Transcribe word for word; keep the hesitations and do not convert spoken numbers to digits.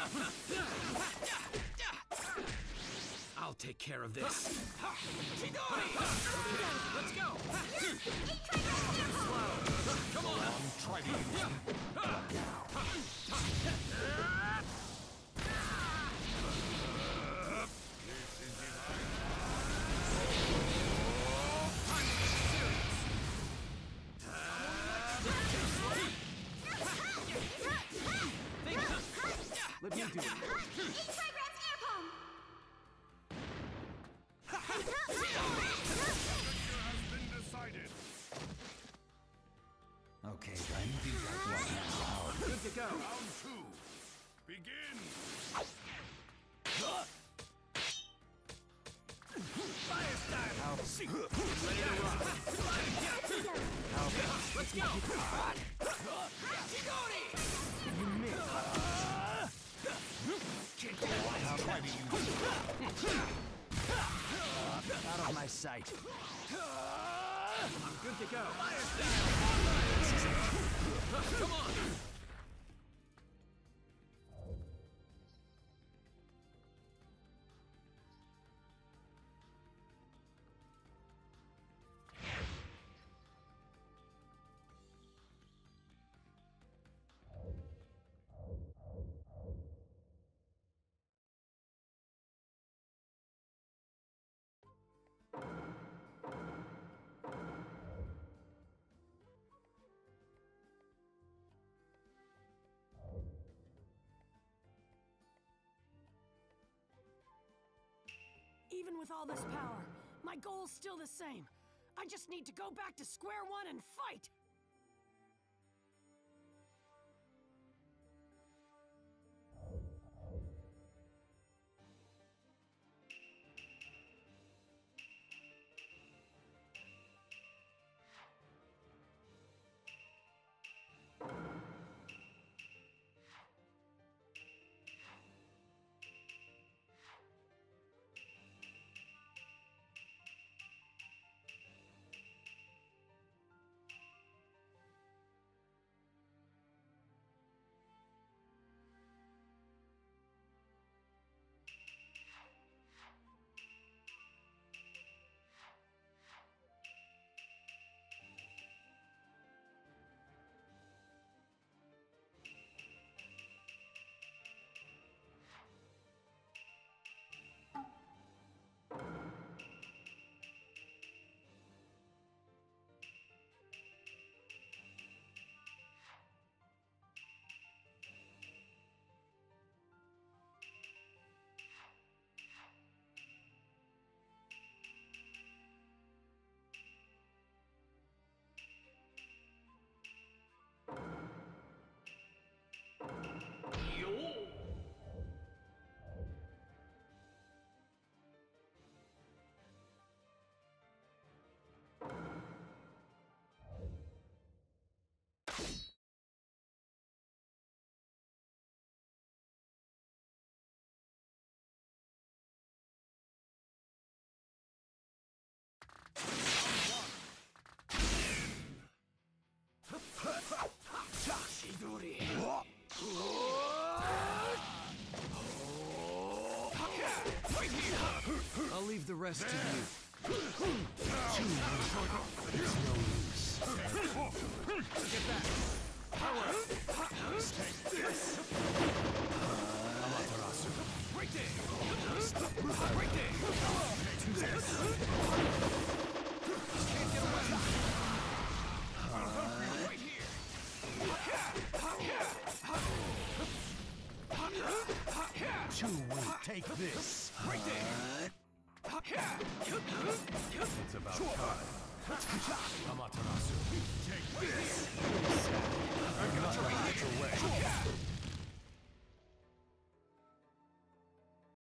I'll take care of this. Chidori! Let's go! Come on! Try to use Let me do it. E-Trigrams air palm! has been decided. Okay, then. What now? Good to go. Round two. Begin. Fire style! How Ready to rock. Let's go! Chidori! you miss? I'll try to use Out of my sight. I'm good to go. Come on! Even with all this power, my goal's still the same. I just need to go back to square one and fight! I'll leave the rest to you. It's no use. Get back. Power. Take this. Amaterasu. Right there. Right there. Take this. Can't get away. Right here. Too weak. Take this. Right there. It's about time. Amaterasu. Take this. I've got your back. Away.